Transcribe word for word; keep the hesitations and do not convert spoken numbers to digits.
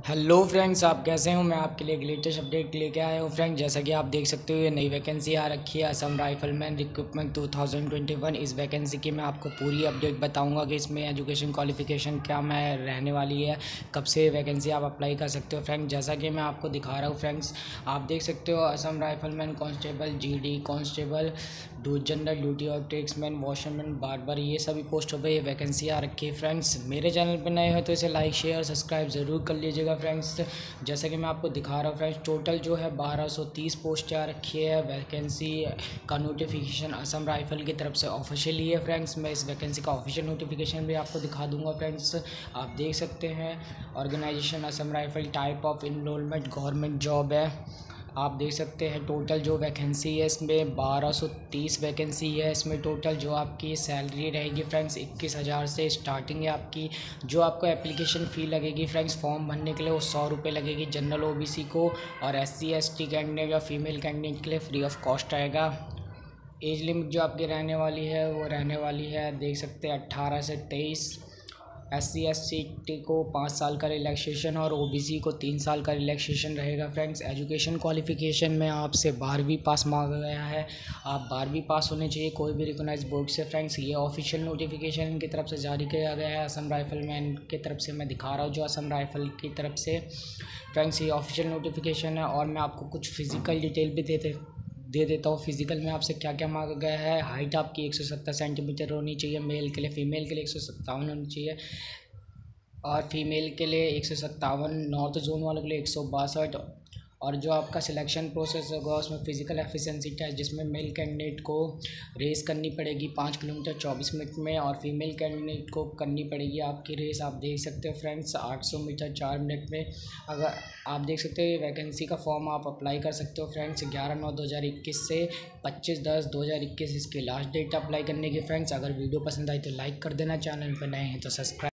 Hello friends, आप कैसे हो। मैं आपके लिए एक लेटेस्ट अपडेट लेके आया हूँ फ्रेंड्स। जैसा कि आप देख सकते हो, ये नई वैकेंसी आ रखी है असम राइफलमैन रिक्रूटमेंट दो हज़ार इक्कीस। इस वैकेंसी की मैं आपको पूरी अपडेट बताऊंगा कि इसमें एजुकेशन क्वालिफिकेशन क्या मैं रहने वाली है, कब से वैकेंसी आप अप्लाई कर सकते हो फ्रेंड्स। जैसा कि मैं आपको दिखा रहा हूँ फ्रेंड्स, आप देख सकते हो Assam rifleman constable, GD constable, दो जनरल ड्यूटी और ट्रेड्समैन, वॉशरमैन, बार्बर, ये सभी पोस्टों पर ये वैकेंसी आ रखी है फ्रेंड्स। मेरे चैनल पर नए हो तो इसे लाइक शेयर सब्सक्राइब ज़रूर कर लीजिएगा फ्रेंड्स। जैसा कि मैं आपको दिखा रहा हूँ फ्रेंड्स, टोटल जो है बारह सौ तीस पोस्ट आ रखी है। वैकेंसी का नोटिफिकेशन असम राइफल की तरफ से ऑफिशियली है फ्रेंड्स। मैं इस वैकेंसी का ऑफिशियल नोटिफिकेशन भी आपको दिखा दूंगा फ्रेंड्स। आप देख सकते हैं, organisation Assam rifle, type of enrolment government job है। आप देख सकते हैं टोटल जो वैकेंसी है इसमें बारह सौ तीस वैकेंसी है। इसमें टोटल जो आपकी सैलरी रहेगी फ्रेंड्स इक्कीस हज़ार से स्टार्टिंग है आपकी। जो आपको एप्लीकेशन फ़ी लगेगी फ्रेंड्स फॉर्म भरने के लिए, वो सौ रुपये लगेगी जनरल ओबीसी को, और S C S T candidate या फीमेल कैंडिडेट के लिए फ्री ऑफ कॉस्ट आएगा। एज लिमिट जो आपकी रहने वाली है वो रहने वाली है, देख सकते हैं, अट्ठारह से तेईस। एस सी एस टी को पाँच साल का रिलैक्सेशन और ओबीसी को तीन साल का रिलैक्सेशन रहेगा फ्रेंड्स। एजुकेशन क्वालिफिकेशन में आपसे बारहवीं पास मांगा गया है, आप बारहवीं पास होने चाहिए कोई भी रिकॉग्नाइज बोर्ड से फ्रेंड्स। ये ऑफिशियल नोटिफिकेशन इनकी तरफ से जारी किया गया है असम राइफलमैन की तरफ से। मैं दिखा रहा हूँ जो असम राइफल की तरफ से फ्रेंड्स, ये ऑफिशियल नोटिफिकेशन है। और मैं आपको कुछ फिजिकल डिटेल भी देते दे देता हूँ। फिजिकल में आपसे क्या क्या मांगा गया है। हाइट आपकी एक सौ सत्तर सेंटीमीटर होनी चाहिए मेल के लिए, फीमेल के लिए एक सौ सत्तावन होनी चाहिए, और फीमेल के लिए एक सौ सत्तावन, नॉर्थ जोन वालों के लिए एक सौ बासठ। और जो आपका सिलेक्शन प्रोसेस होगा उसमें फ़िज़िकल एफिशिएंसी टेस्ट, जिसमें मेल कैंडिडेट को रेस करनी पड़ेगी पाँच किलोमीटर चौबीस मिनट में, और फीमेल कैंडिडेट को करनी पड़ेगी आपकी रेस, आप देख सकते हो फ्रेंड्स, आठ सौ मीटर चार मिनट में। अगर आप देख सकते हो, ये वैकेंसी का फॉर्म आप अप्लाई कर सकते हो फ्रेंड्स ग्यारह नौ दो हज़ार इक्कीस से पच्चीस दस दो हज़ार इक्कीस इसकी लास्ट डेट अप्लाई करने की फ्रेंड्स। अगर वीडियो पसंद आई तो लाइक कर देना, चैनल पर नए हैं तो सब्सक्राइब